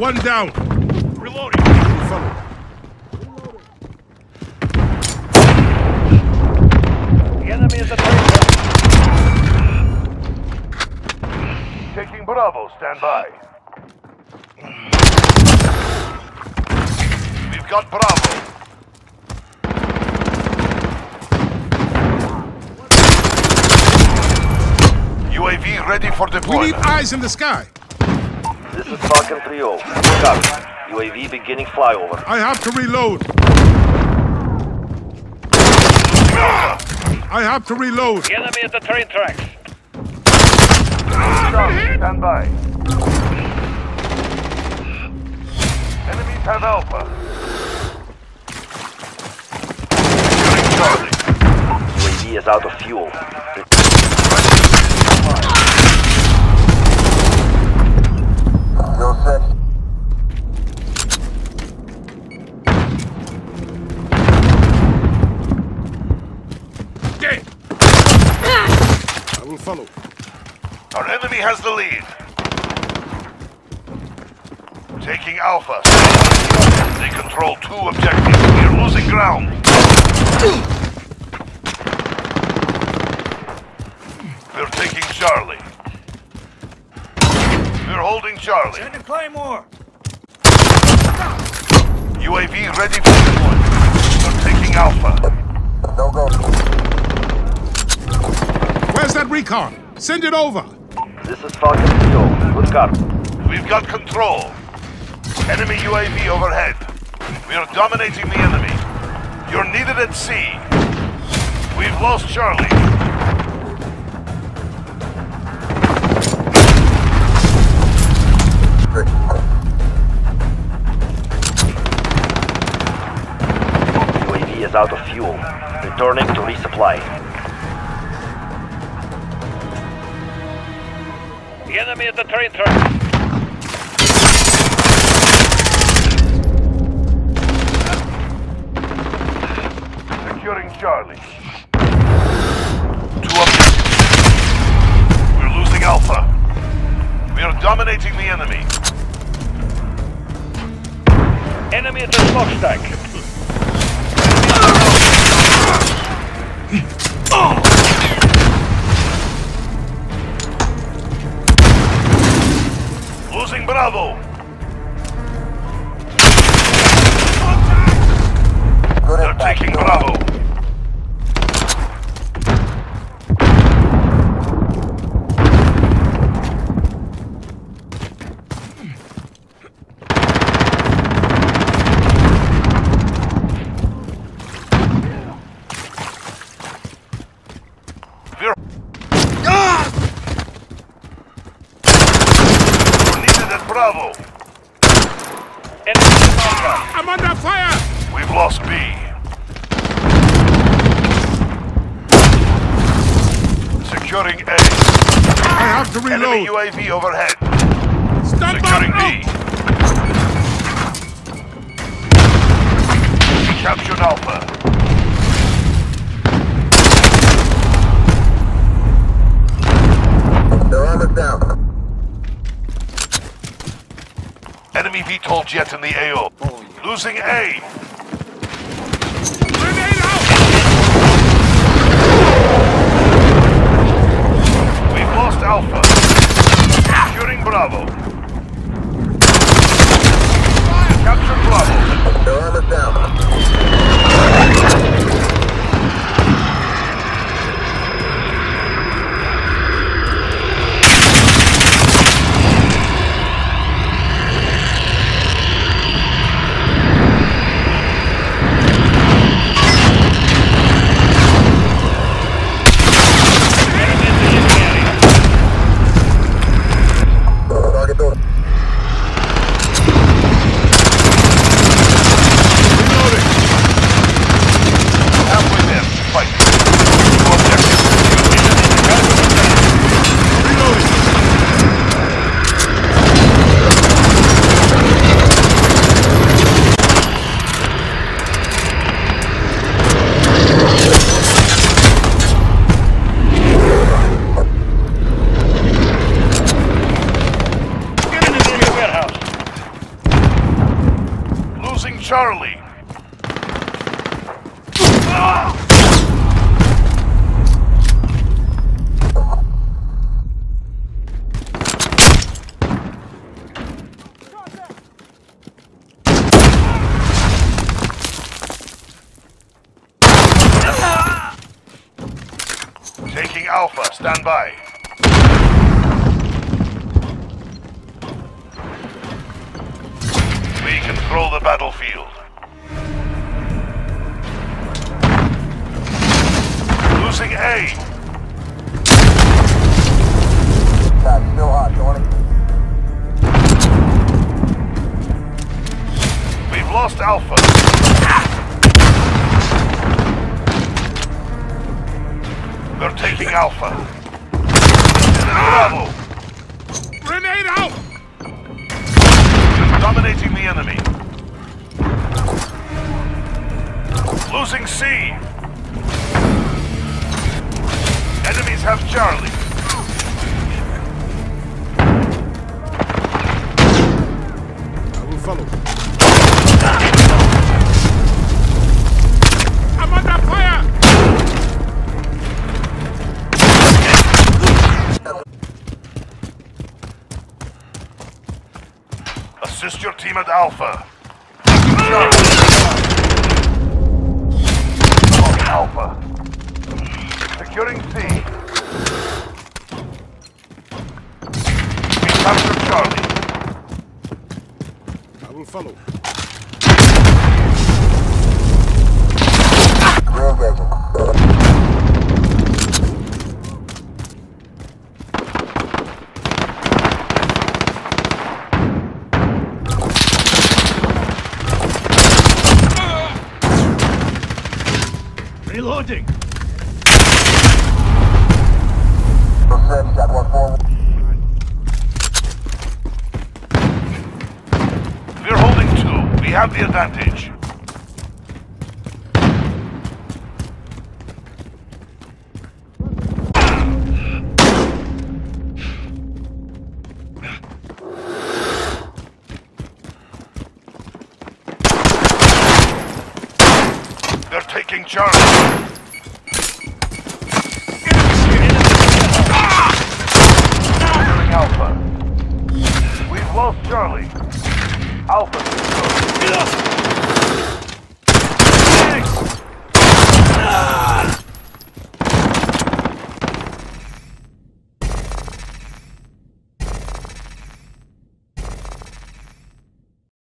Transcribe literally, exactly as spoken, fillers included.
one down. Reloading. Follow. The enemy is at Taking Bravo, stand by. We've got Bravo. U A V ready for deployment. We need eyes in the sky. This is Falcon three oh. Copy. U A V beginning flyover. I have to reload. I have to reload. The enemy at the train tracks. Stand by. Enemies have Alpha. U A V is out of fuel. Still set. Dead. I will follow. Our enemy has the lead. Taking Alpha. They control two objectives. We are losing ground. We're taking Charlie. We're holding Charlie. Send a Claymore. U A V ready for deployment. We're taking Alpha. No go. Where's that recon? Send it over. This is Falcon three oh. Good copy. We've got control. Enemy U A V overhead. We are dominating the enemy. You're needed at sea. We've lost Charlie. U A V is out of fuel. Returning to resupply. The enemy at the train tracks. Securing Charlie. Two objectives. We're losing Alpha. We are dominating the enemy. Enemy at the smokestack. Losing Bravo. They're taking Bravo. We're We're needed at Bravo. Enemy at Alpha. I'm under fire. We've lost B. Securing A. I have to Enemy reload. U A V overhead. Stop Securing out. B. We captured Alpha. Their armor's down. Enemy V TOL jet in the A O. Losing A. Grenade out. We've lost Alpha. Securing Bravo. Capture Bravo. Their armor's down. Target Charlie. Taking Alpha, stand by. We control the battlefield. Losing A. Still hot, Tony. We've lost Alpha. They're taking Alpha. Bravo! Grenade out! Dominating the enemy. Losing C. Enemies have Charlie. I will follow. I'm under fire! Assist your team at Alpha. Alpha. Securing C. We capture Charlie. I will follow. Reloading. We're holding two. We have the advantage. They're taking Charlie. Securing Alpha. We've lost Charlie. Alpha.